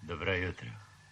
Dobro jutro.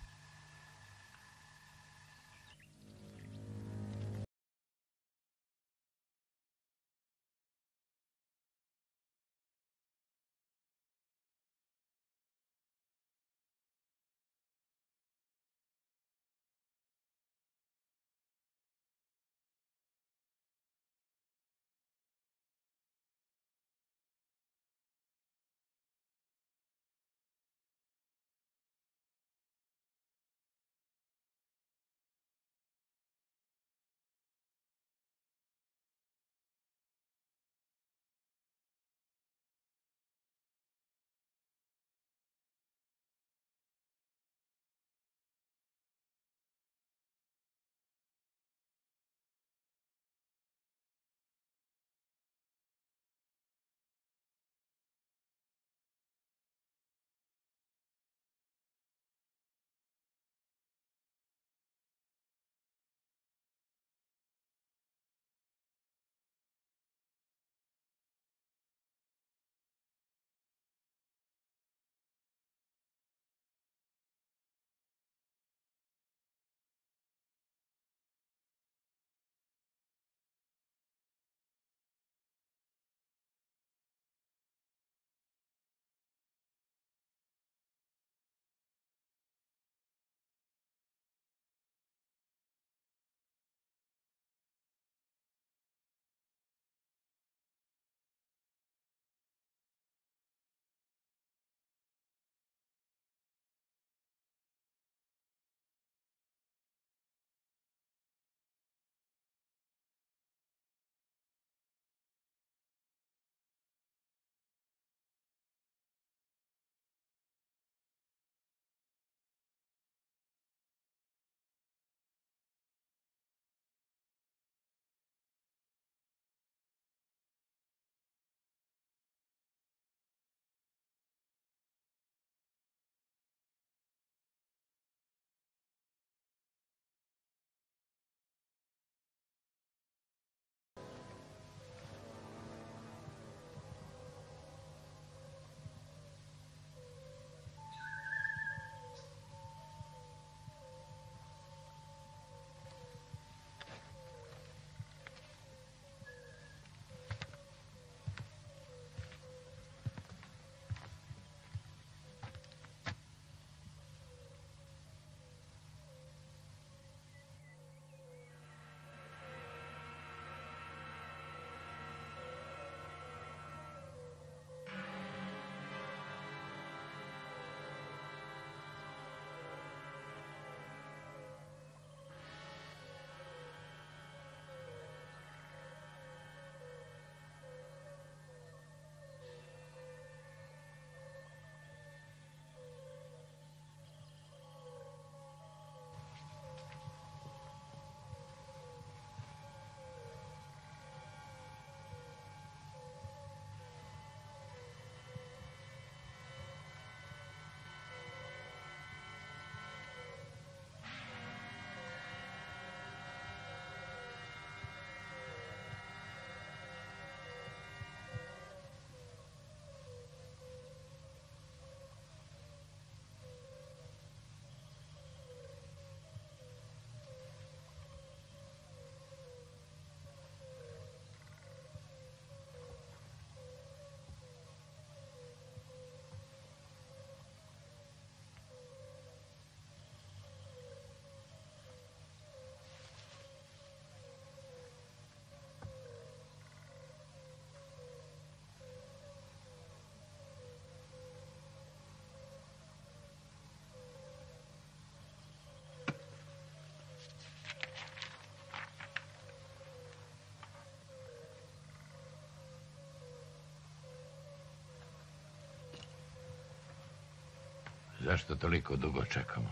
Zašto toliko dugo čekamo?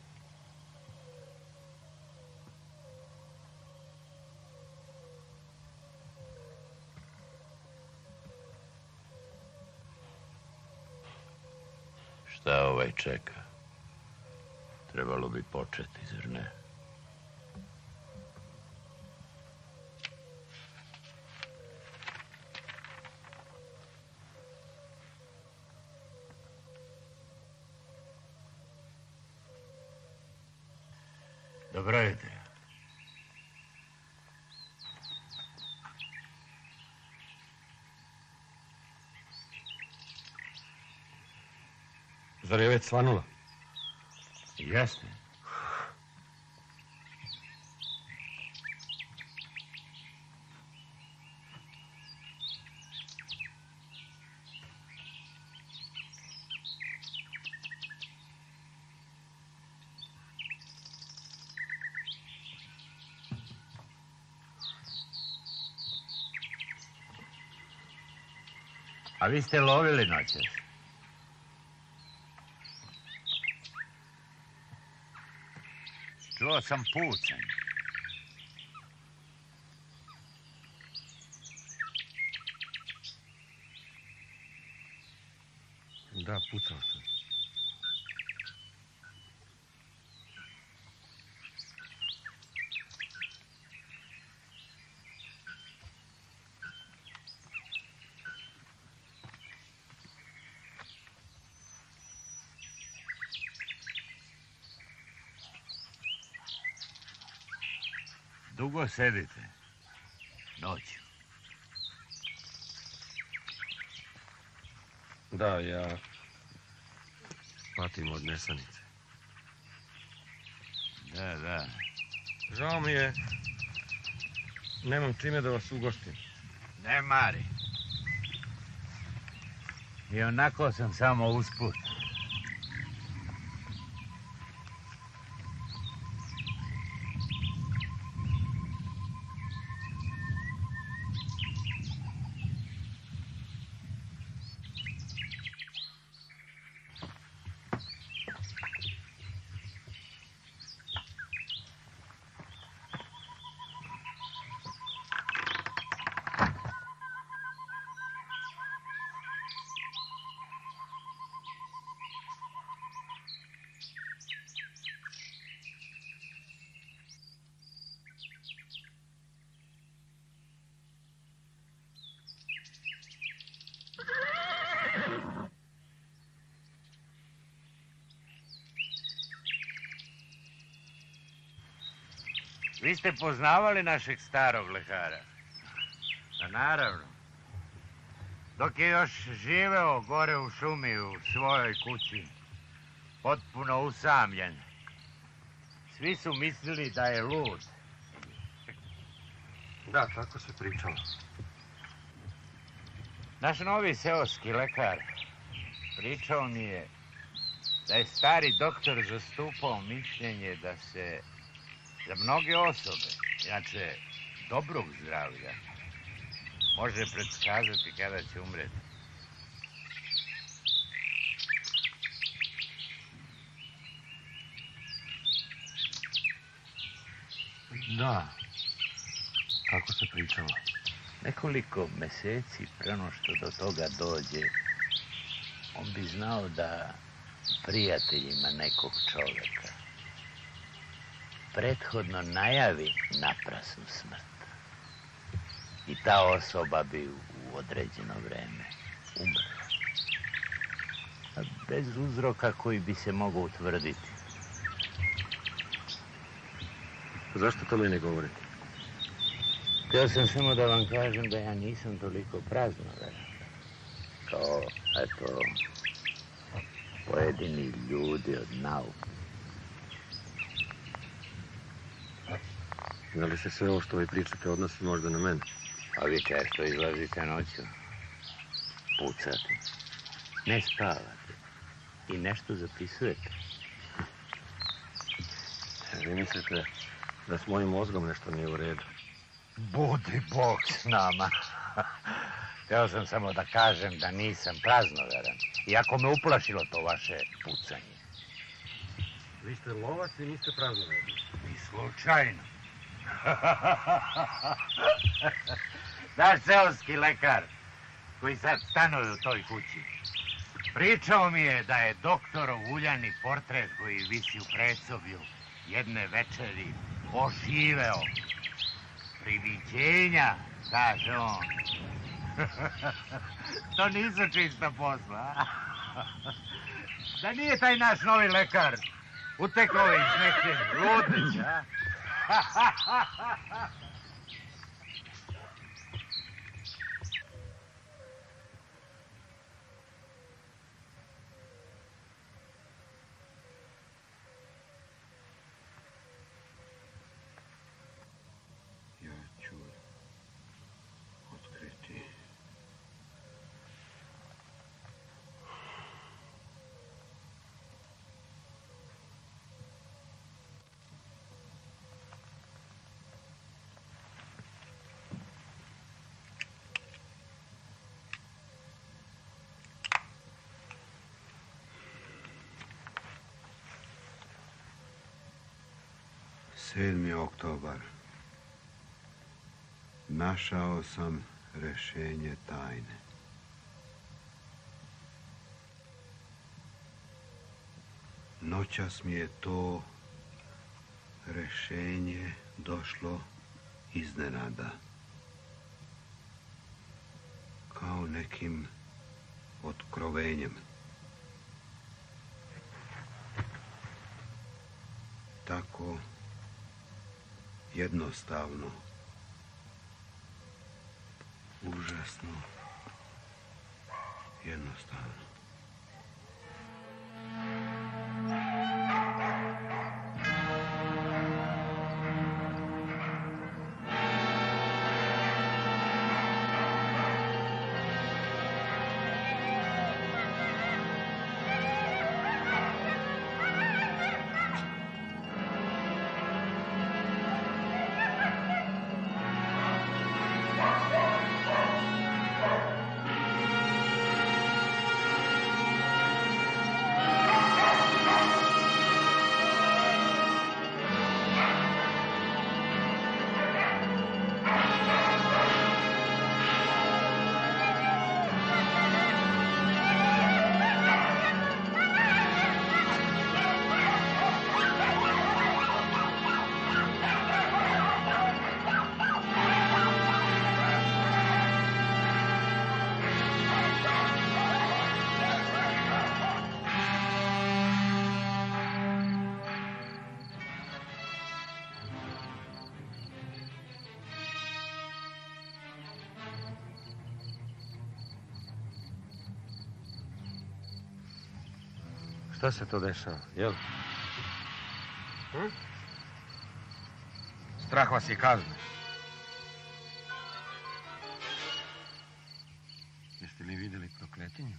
Šta ovaj čeka? Trebalo bi početi, zar ne? Dobro jutro. Zar je već svanula? Jeste. A vi ste lovili noćas? Čuo sam pucanj. Da, pucao sam. Dugo sedite? Noću. Da, ja patim od nesanice. Da. Žao mi je, nemam čime da vas ugostim. Ne mari. I onako sam samo usput. Vi ste poznavali našeg starog lekara? Pa naravno. Dok je još živeo gore u šumi u svojoj kući, potpuno usamljen, svi su mislili da je lud. Da, tako se pričalo. Naš novi seoski lekar pričao mi je da je stari doktor zastupao mišljenje da se za mnoge osobe, inače dobrog zdravlja, može predskazati kada će umreti. Da, kako se pričalo. Nekoliko meseci preno što do toga dođe, on bi znao da prijateljima nekog čoveka prethodno najavi naprasnu smrt. I ta osoba bi u određeno vreme umrla. Bez uzroka koji bi se mogao utvrditi. Zašto to meni govorite? Htio sam samo da vam kažem da ja nisam toliko praznoveran. Kao, eto, pojedini ljudi od nauke. Da li se sve ovo što vi pričate odnosi možda na mene? A vi često izlazite noću, pucate, ne spavate i nešto zapisujete. Vi mislite da s mojim mozgom nešto nije u redu? Budi Bog s nama. Htio sam samo da kažem da nisam praznoveran. Iako me uplašilo to vaše pucanje. Vi ste lovac i niste praznoverni. I slučajno. Naš seoski lekar, koji sad stanuje u toj kući, pričao mi je da je doktorov uljani portret koji visi u predsoblju jedne večeri oživeo. Priviđenja, kaže on. To nisu čista posla. Da nije taj naš novi lekar Utekao iz neke ludnice, a? Ja ću otkriti. Sedmi oktobar. Našao sam rješenje tajne. Noćas mi je to rješenje došlo iznenada. Kao nekim otkrovenjem. Tako jednostavno. Užasno. Jednostavno. Šta se to dešava, jel? Strah vas je kazne. Jeste li vidjeli prokletinju?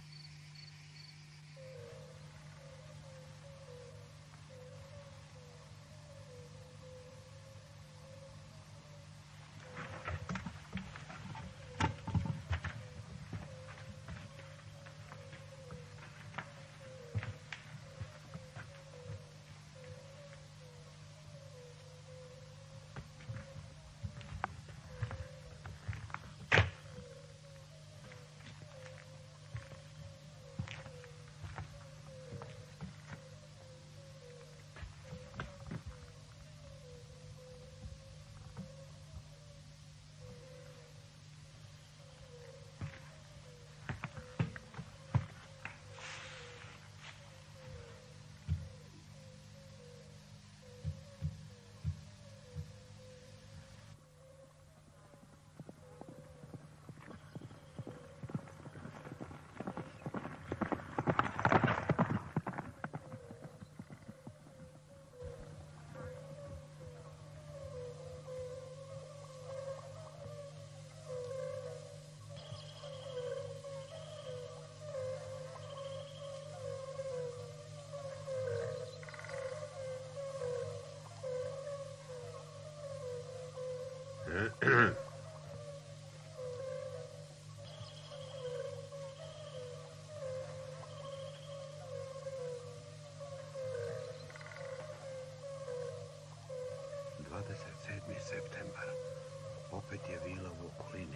Septembar. Opet je vila u okolini.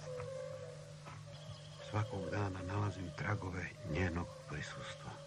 Svakog dana nalazim tragove njenog prisustva.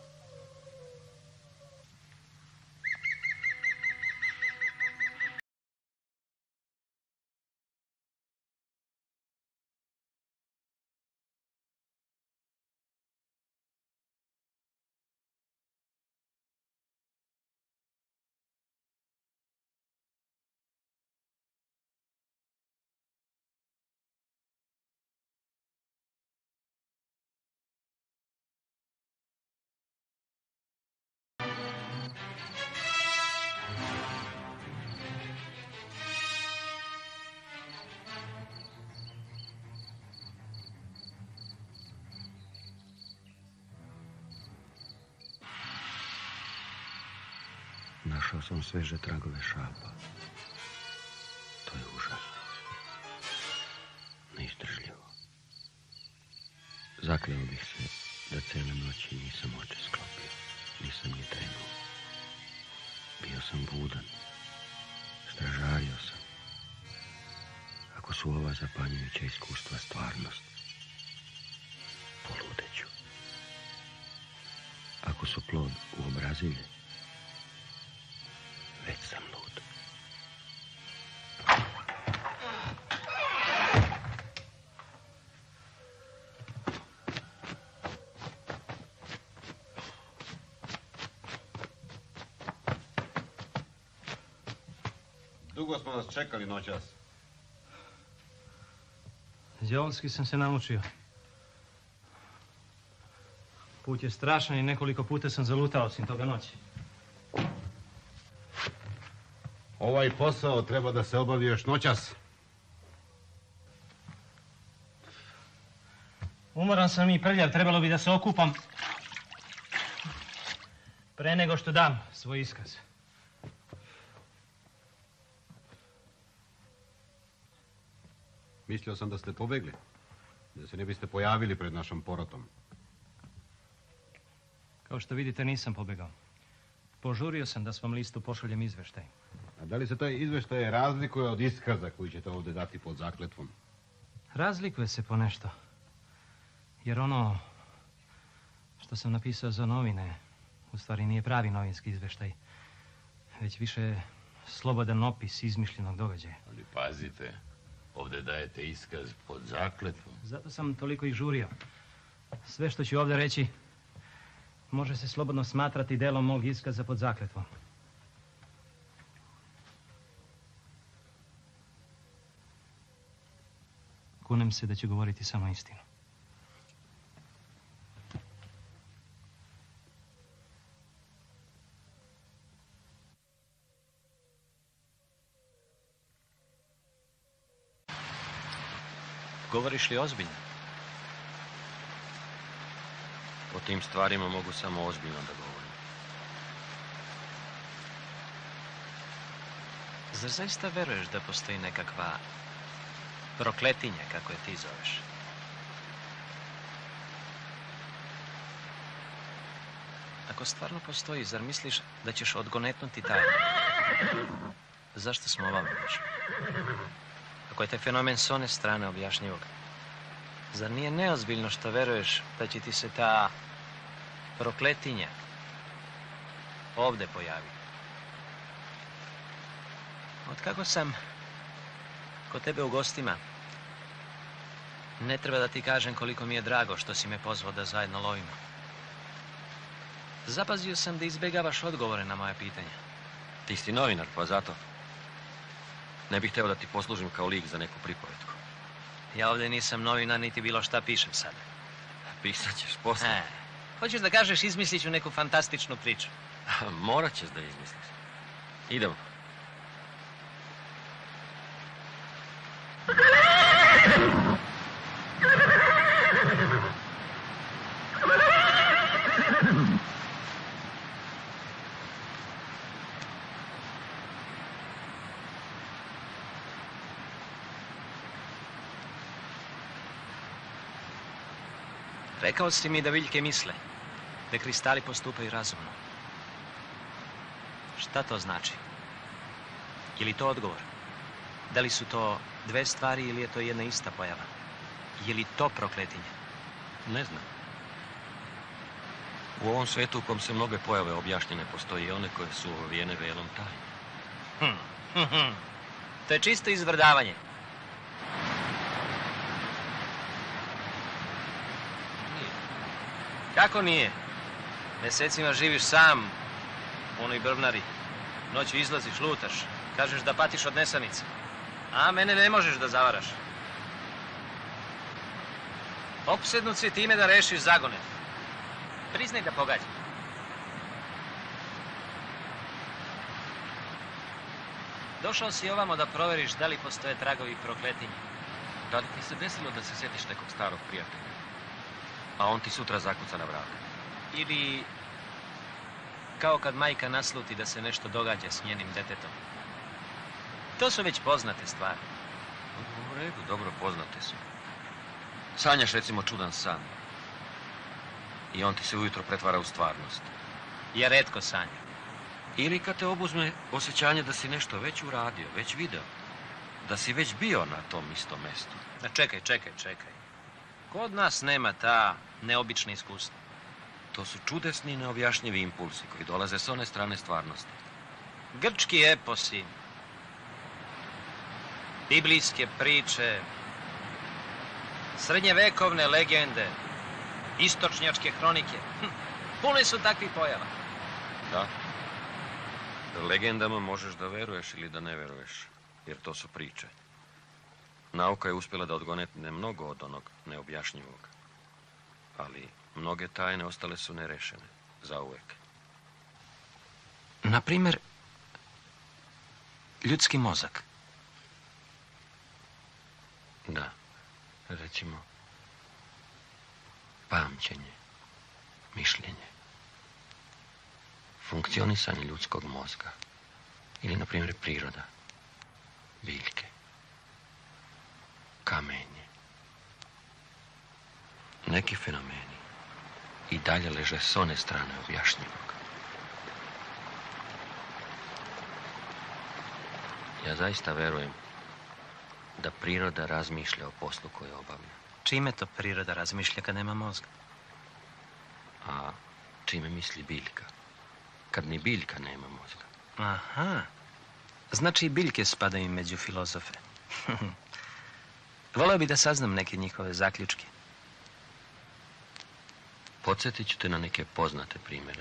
Našao sam sveže tragove šapa. To je užasno. Neizdržljivo. Zakleo bih se da cijele noći nisam oči sklopio. Nisam ni trenuo. Bio sam budan. Stražario sam. Ako su ova zapanjujuća iskustva stvarnost, poludeću. Ako su plod uobrazilje, već sam lud. Dugo smo vas čekali noćas. Djevolski sam se naučio. Put je strašan i nekoliko puta sam zalutao osim toga noći. Ovaj posao treba da se obavi još noćas. Umoran sam i prljav, trebalo bi da se okupam pre nego što dam svoj iskaz. Mislio sam da ste pobegli. Da se ne biste pojavili pred našom porotom. Kao što vidite, nisam pobegao. Požurio sam da svom listu pošaljem izveštaj. A da li se taj izveštaj razlikuje od iskaza koji ćete ovdje dati pod zakletvom? Razlikuje se po nešto. Jer ono što sam napisao za novine, u stvari nije pravi novinski izveštaj, već više slobodan opis izmišljenog događaja. Ali pazite, ovdje dajete iskaz pod zakletvom. Zato sam toliko i žurio. Sve što ću ovdje reći može se slobodno smatrati delom mog iskaza pod zakletvom. Kunem se da ću govoriti samo istinu. Govoriš li ozbiljno? O tim stvarima mogu samo ozbiljno da govorim. Zar zaista veruješ da postoji nekakva prokletinja, kako je ti zoveš? Ako stvarno postoji, zar misliš da ćeš odgonetnuti tajnu? Zašto smo ovamo došli? Ako je taj fenomen s one strane objašnjivog, zar nije neozbiljno što veruješ da će ti se ta prokletinja ovdje pojavi? Od kako sam kod tebe u gostima, ne treba da ti kažem koliko mi je drago što si me pozvao da zajedno lovimo. Zapazio sam da izbjegavaš odgovore na moja pitanja. Ti si novinar, pa zato. Ne bih hteo da ti poslužim kao lik za neku pripovetku. Ja ovdje nisam novinar, niti bilo šta pišem sada. Pisat ćeš posle. Hoćeš da kažeš izmislit ću neku fantastičnu priču? Morat ćeš da izmisliš. Idemo. Rekao si mi da biljke misle, da kristali postupaju razumno. Šta to znači? Je li to odgovor? Da li su to dve stvari ili je to jedna ista pojava? Je li to prokletinje? Ne znam. U ovom svetu u kom se mnoge pojave objašnjene postoji one koje su ovijene velom tajne. To je čisto izvrdavanje. Kako nije? Mesecima živiš sam u onoj brvnari. Noću izlaziš, lutaš. Kažeš da patiš od nesanice. A mene ne možeš da zavaraš. Opsednut si time da rešiš zagonet. Priznaj da pogađa. Došao si ovamo da proveriš da li postoje tragovi prokletinja. Da li ti se desilo da se sjetiš nekog starog prijatelja? A on ti sutra zakuca na vrata. Ili Kao kad majka nasluti da se nešto događa s njenim detetom. To su već poznate stvari. U redu, dobro poznate su. Sanjaš recimo čudan san. I on ti se ujutro pretvara u stvarnost. Ja retko sanjam. Ili kad te obuzme osjećanje da si nešto već uradio, već video. Da si već bio na tom istom mestu. Čekaj. Kod nas nema ta neobična iskustva. To su čudesni i neobjašnjivi impulsi koji dolaze s one strane stvarnosti. Grčki eposi, biblijske priče, srednjevekovne legende, istočnjačke hronike. Pune su takvih pojava. Da. Legendama možeš da veruješ ili da ne veruješ, jer to su priče. Nauka je uspjela da odgonetne mnogo od onog neobjašnjivog. Ali mnoge tajne ostale su nerešene, zauvek. Na primjer, ljudski mozak. Da, recimo, pamćenje, mišljenje, funkcionisanje ljudskog mozga ili, na primjer, priroda, biljke, kamenje. Neki fenomeni i dalje leže s one strane objašnjivog. Ja zaista verujem da priroda razmišlja o poslu koji obavlja. Čime to priroda razmišlja kad nema mozga? A čime misli biljka? Kad ni biljka nema mozga. Aha. Znači i biljke spadaju među filozofe. Voleo bi da saznam neke njihove zaključke. Podsjetit ću te na neke poznate primjere.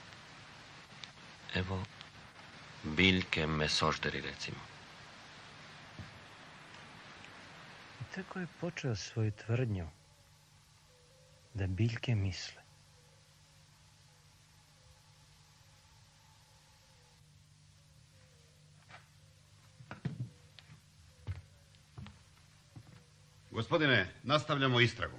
Evo, biljke mesožderi, recimo. Tako je počeo svoju tvrdnju da biljke misle. Gospodine, nastavljamo istragu.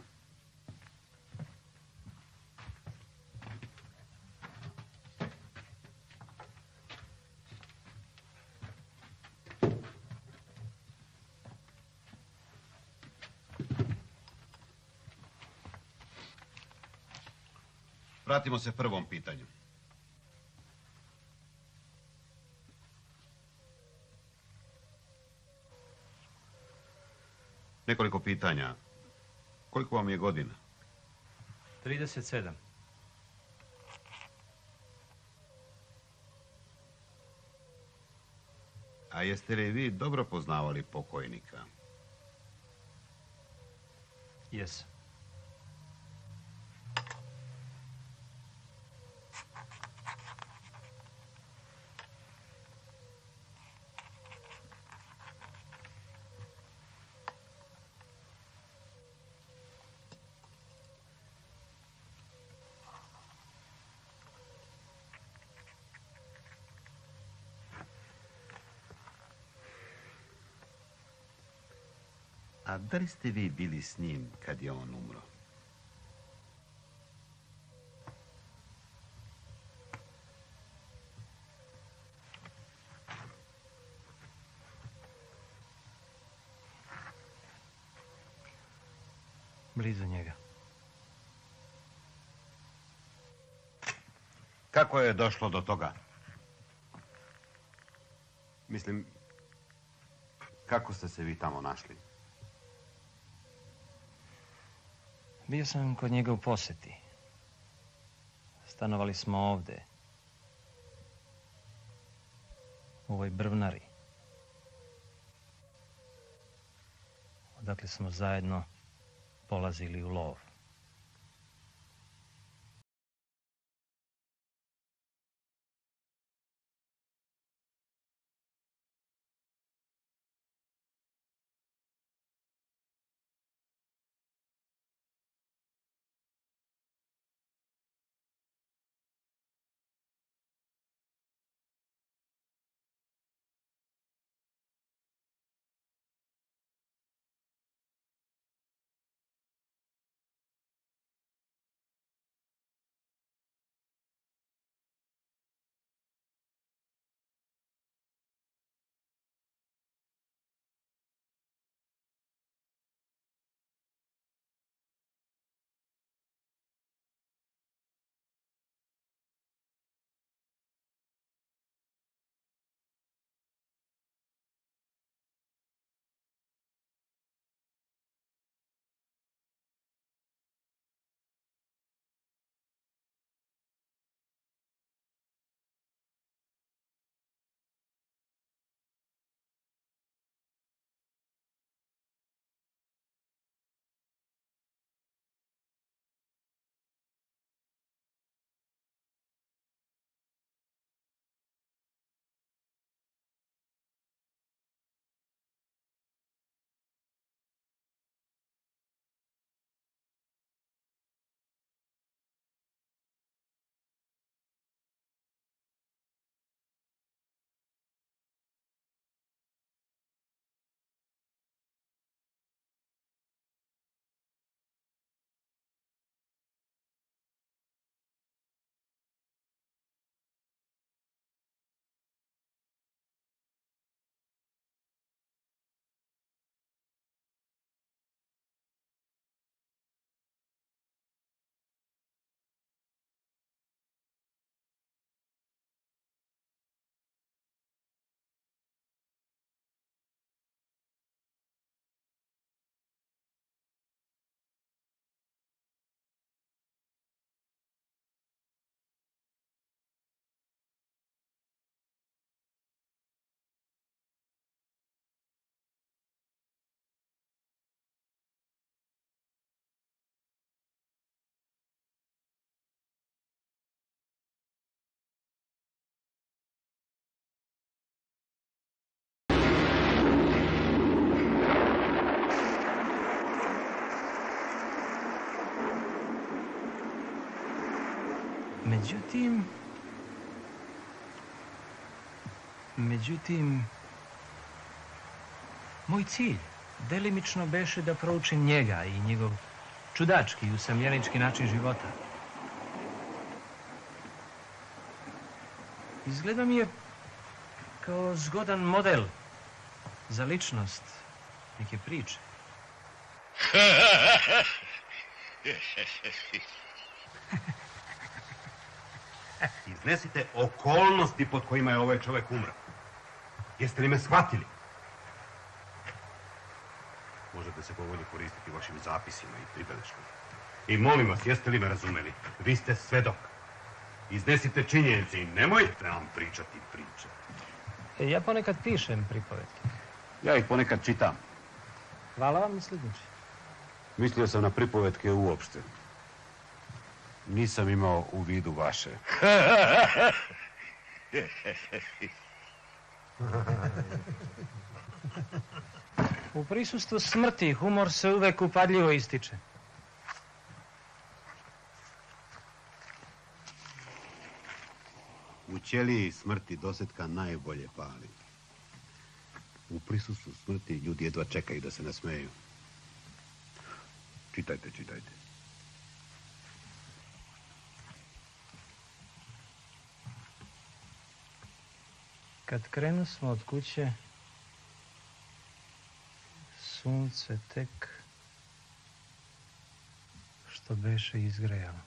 Vratimo se prvom pitanju. Nekoliko pitanja. Koliko vam je godina? 37. A jeste li vi dobro poznavali pokojnika? Jesam. A da li ste vi bili s njim kad je on umro? Blizu njega. Kako je došlo do toga? Mislim, kako ste se vi tamo našli? Bio sam kod njega u posjeti. Stanovali smo ovde. U ovoj brvnari. Odakle smo zajedno polazili u lov. Međutim, moj cilj delimično beše da proučim njega i njegov čudački i usamljenički način života. Izgleda mi je kao zgodan model za ličnost neke priče. Iznesite okolnosti pod kojima je ovaj čovjek umro. Jeste li me shvatili? Možete se povoljno koristiti vašim zapisima i pribeleškama. I molim vas, jeste li me razumeli? Vi ste svedok. Iznesite činjenice i nemojte nam pričati priče. Ja ponekad pišem pripovetke. Ja ih ponekad čitam. Hvala vam, slidniče. Mislio sam na pripovetke uopšte. Nisam imao u vidu vaše. U prisustvu smrti humor se uvek upadljivo ističe. U ćeliji smrti dosetka najbolje pali. U prisustvu smrti ljudi jedva čekaju da se nasmeju. Čitajte, čitajte. Kad krenu smo od kuće, sunce tek što beše izgrejalo.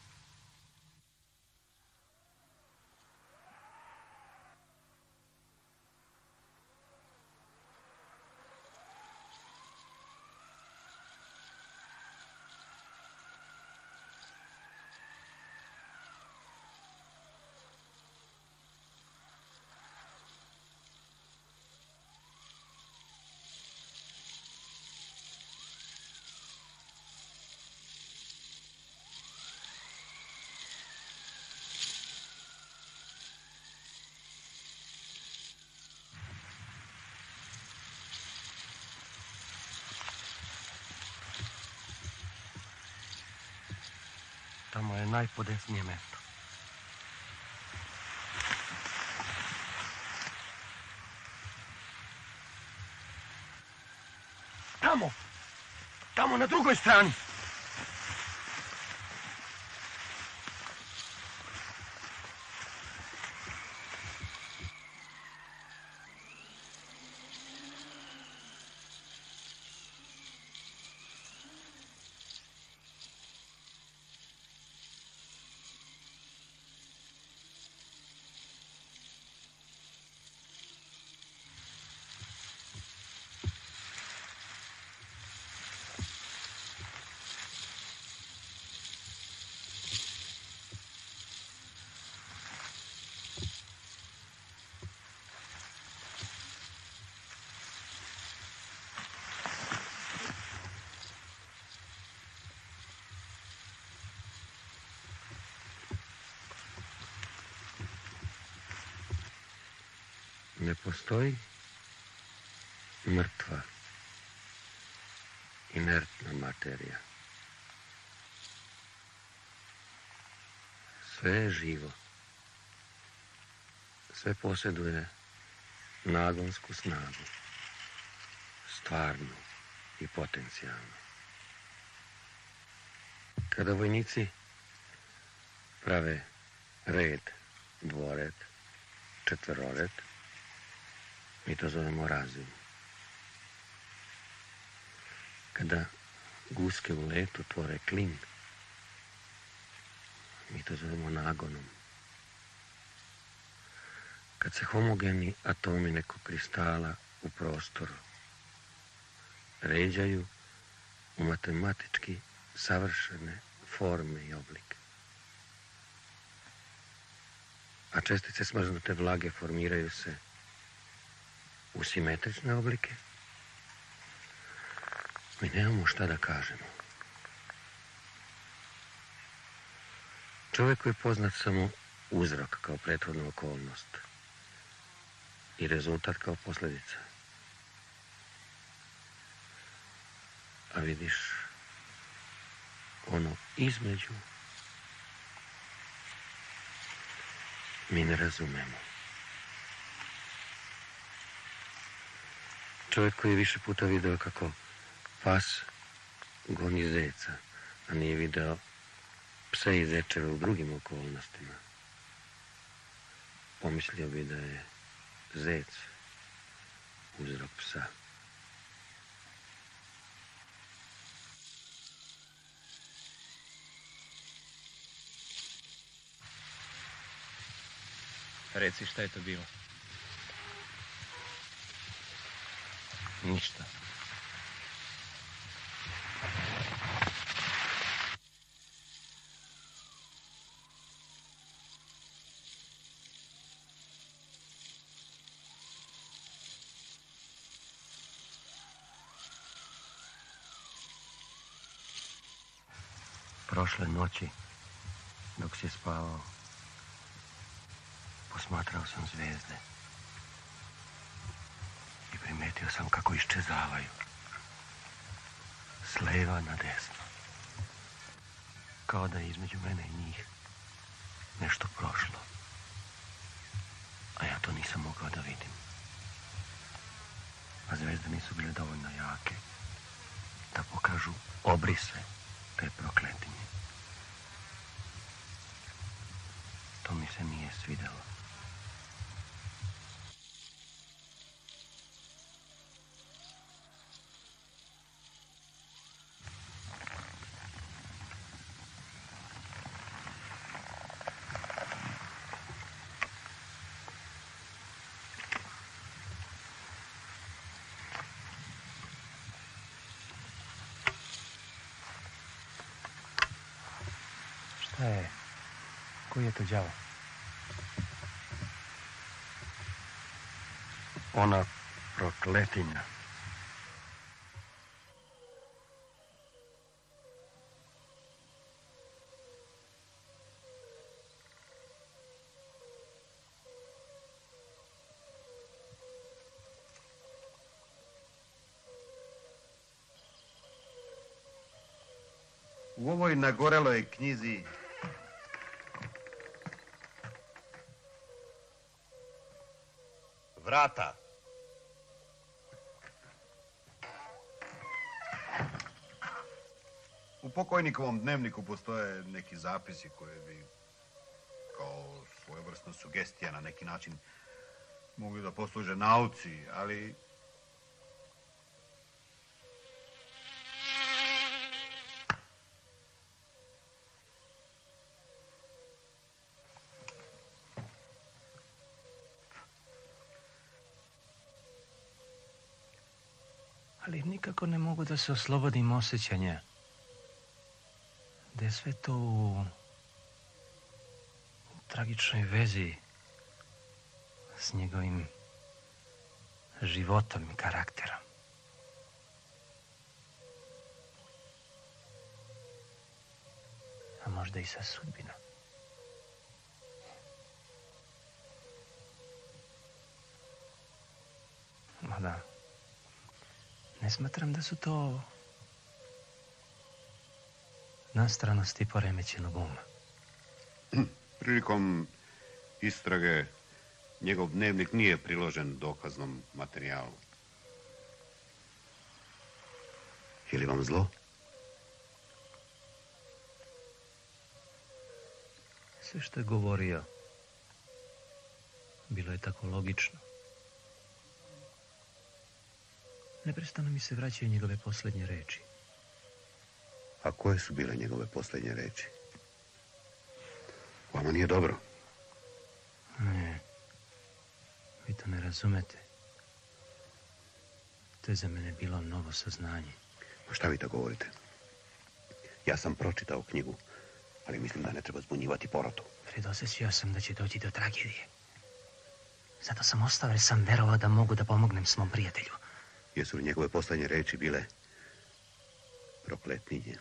Tamo je najpodesnije mesto. Tamo na drugoj strani. Ne postoji mrtva, inertna materija. Sve je živo. Sve posjeduje nagonsku snagu, stvarnu i potencijalnu. Kada vojnici prave red, dvored, četverored, mi to zovemo razum. Kada guske u letu tvore klin, mi to zovemo nagonom. Kad se homogeni atomi nekog kristala u prostoru ređaju u matematički savršene forme i oblike, a čestice smrznute vlage formiraju se u simetrične oblike, mi nemamo šta da kažemo. Čovjeku je poznat samo uzrok kao prethodna okolnost i rezultat kao posljedica. A vidiš, ono između Mi ne razumemo. Čovjek koji je više puta video kako pas goni zeca, a nije video pse i zečeve u drugim okolnostima. Pomislio bi da je zec uzrok psa. Reci šta je to bilo. Ništa. Prošle noći, dok si spavao, posmatrao sam zvijezde i primetio sam kako iščezavaju s lijeva na desno. Kao da je između mene i njih nešto prošlo, a ja to nisam mogao da vidim. A zvijezde nisu bile dovoljno jake da pokažu obrise te prokletinje. To mi se nije svidjelo. Šta je? Koji je to đavo? Ona prokletinja. U ovoj nagoreloj knjizi vrata. U pokojnikovom dnevniku postoje neki zapisi koje bi kao svojevrsna sugestija na neki način mogli da posluže nauci, ali Ali nikako ne mogu da se oslobodim osjećanja da je sve to u tragičnoj vezi s njegovim životom i karakterom. A možda i sa sudbinom. Mada, ne smatram da su to nastranosti poremećenog uma. prilikom istrage njegov dnevnik nije priložen dokaznom materijalu. Je li vam zlo? Sve što je govorio bilo je tako logično. Neprestano mi se vraćaju njegove posljednje reči. A koje su bile njegove posljednje reči? Vama nije dobro? Ne, vi to ne razumete. To je za mene bilo novo saznanje. Pa šta vi to govorite? Ja sam pročitao knjigu, ali mislim da ne treba zbunjivati porotu. Predosjećao sam da će doći do tragedije. Zato sam ostao jer sam verovao da mogu da pomognem svom prijatelju. Jesu li njegove posljednje reči bile prokletninje?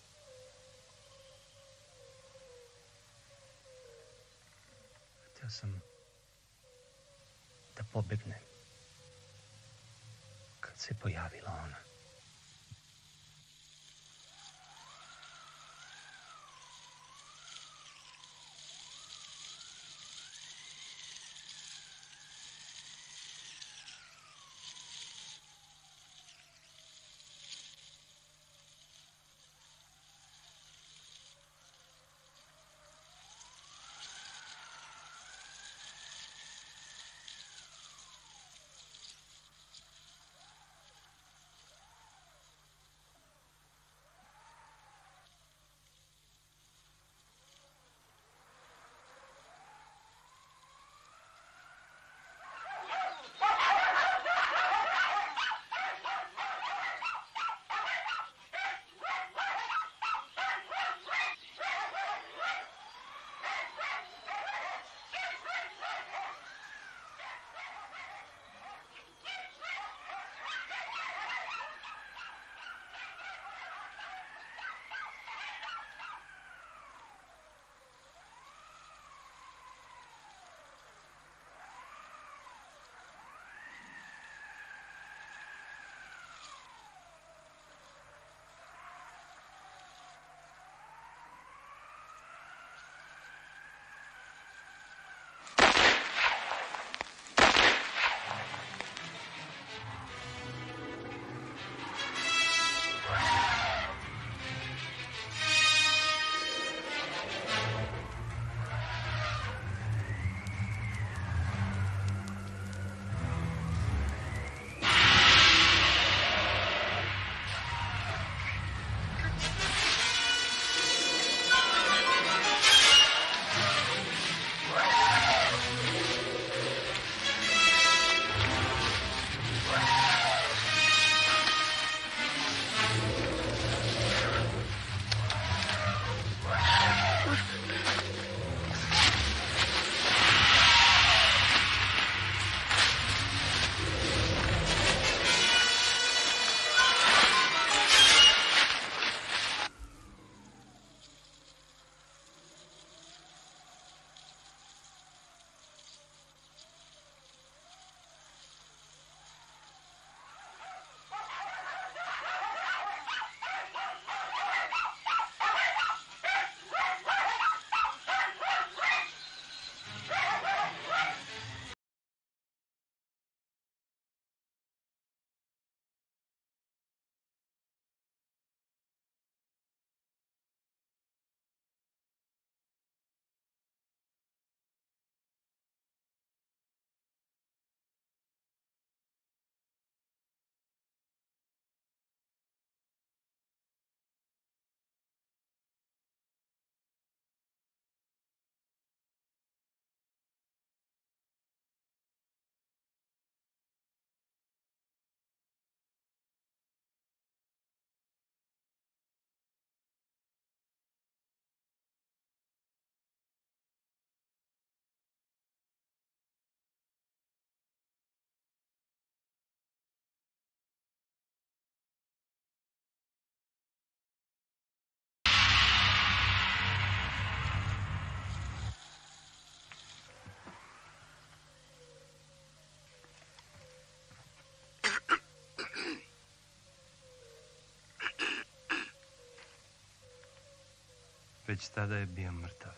Htio sam da pobegnem kad se pojavila ona. Već tada je bio mrtav.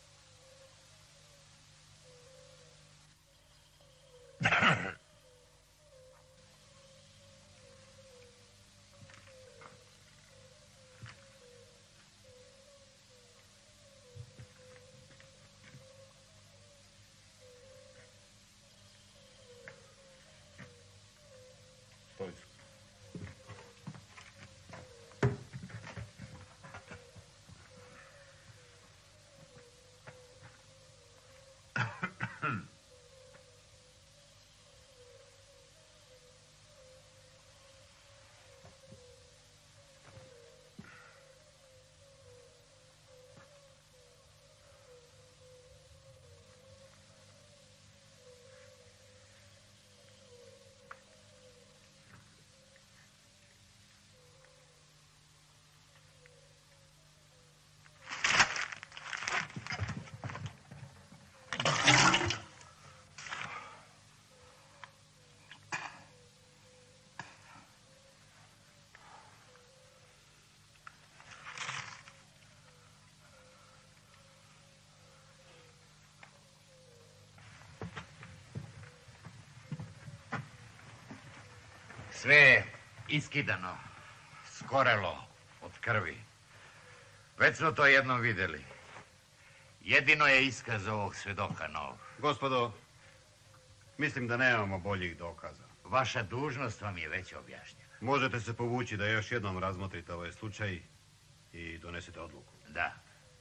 Sve je iskidano, skorelo od krvi. Već smo to jednom vidjeli. Jedino je iskaz ovog svedoka nov. Gospodo, mislim da nemamo boljih dokaza. Vaša dužnost vam je već objašnjena. Možete se povući da još jednom razmotrite ovaj slučaj i donesete odluku. Da.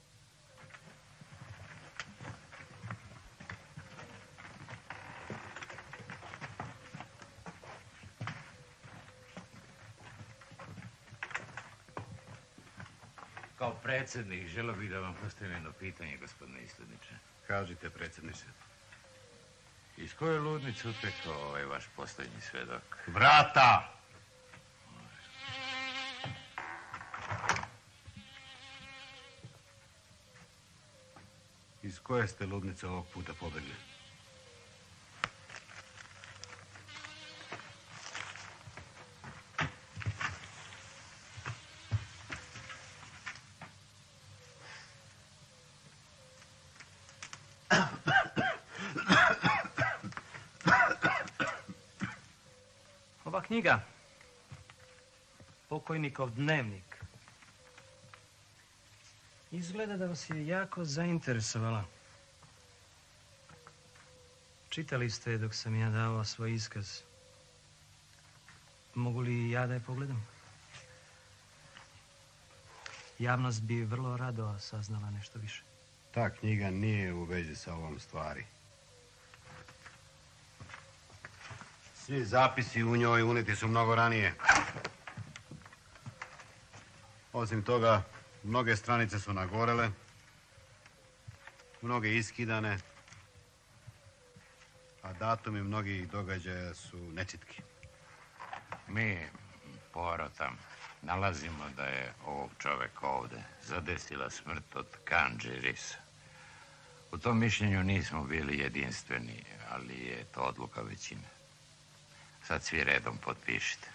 Kao predsjednik želio bih da vam postavim jedno pitanje, gospodine Istodniče. Kažite, predsjedniče. Iz koje ludnice utekao ovaj vaš posljednji svedok? Vrata! Iz koje ste ludnice ovog puta pobegli? Ova knjiga, Pokojnikov dnevnik, izgleda da vas je jako zainteresovala. Čitali ste je dok sam ja dao svoj iskaz. Mogu li ja da je pogledam? Javnost bi vrlo rado saznala nešto više. Ta knjiga nije u vezi sa ovom stvari. Svi zapisi u njoj uneti su mnogo ranije. Osim toga, mnoge stranice su nagorele, mnoge iskidane, a datumi mnogih događaja su nečitki. Mi, porotam, nalazimo da je ovog čovjeka ovdje zadesila smrt od kandže risa. U tom mišljenju nismo bili jedinstveni, ali je to odluka većine. Sad svi redom potpišite.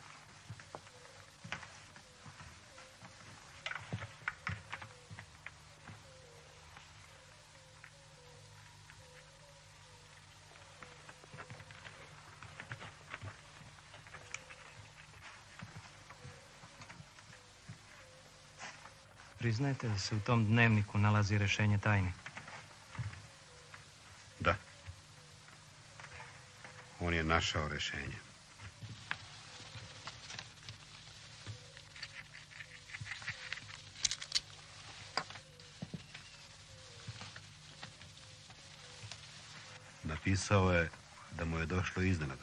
Priznajte da se u tom dnevniku nalazi rješenje tajne? Da. On je našao rješenje. Napisao je da mu je došlo iznenada.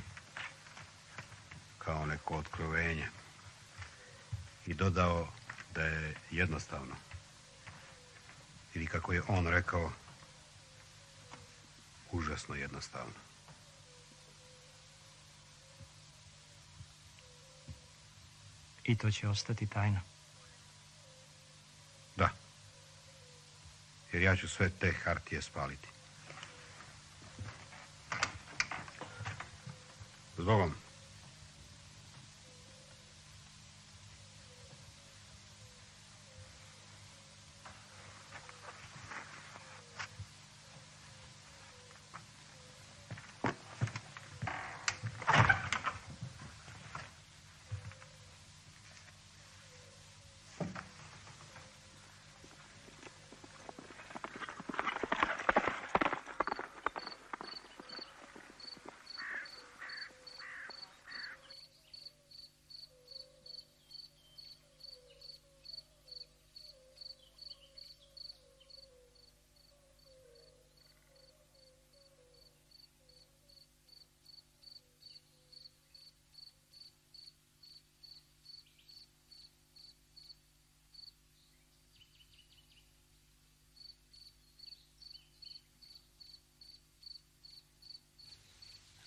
Kao neko otkrovenje. I dodao da je jednostavno. Ili kako je on rekao, užasno jednostavno. I to će ostati tajna? Da. Jer ja ću sve te hartije spaliti. Zbogom.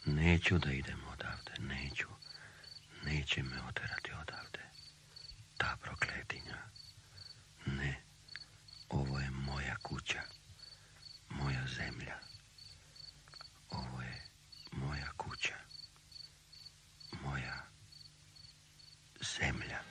Neću da idem odavde, neću. Neće me oterati odavde. Ta prokletinja. Ne, ovo je moja kuća. Moja zemlja. Ovo je moja kuća. Moja zemlja.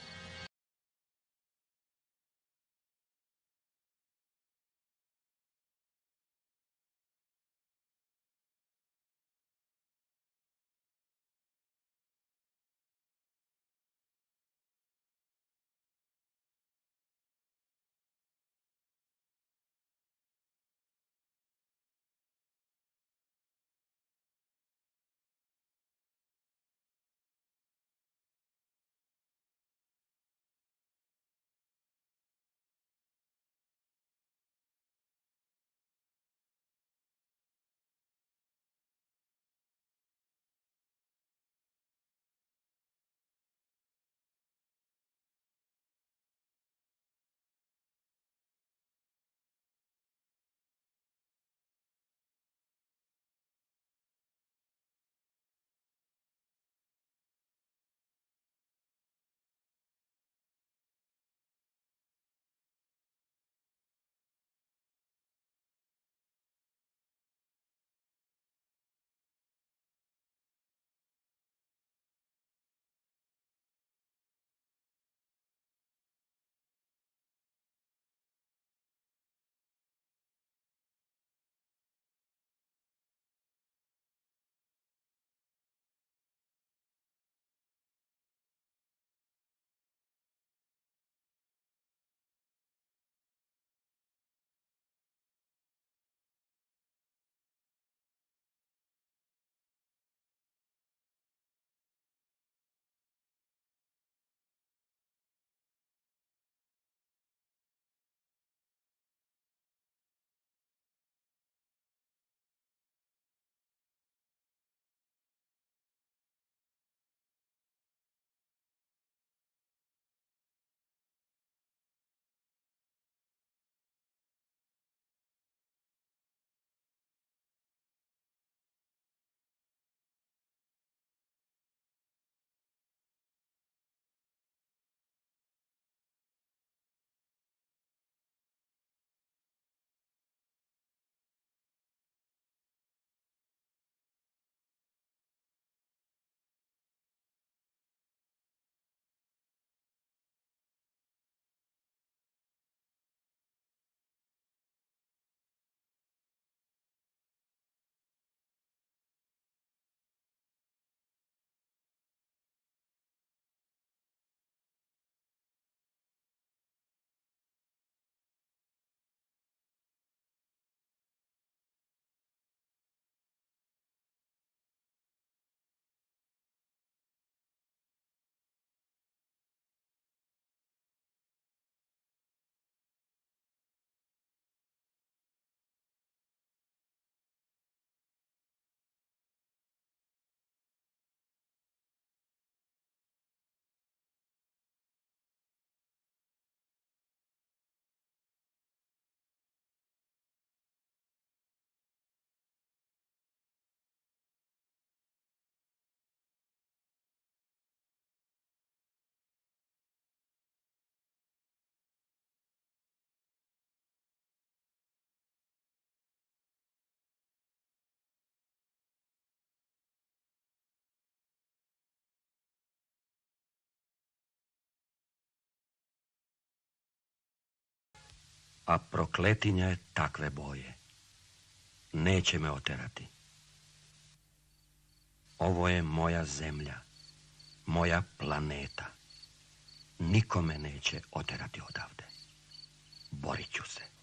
A prokletinja je takve boje. Neće me oterati. Ovo je moja zemlja, moja planeta. Niko me neće oterati odavde. Borit ću se.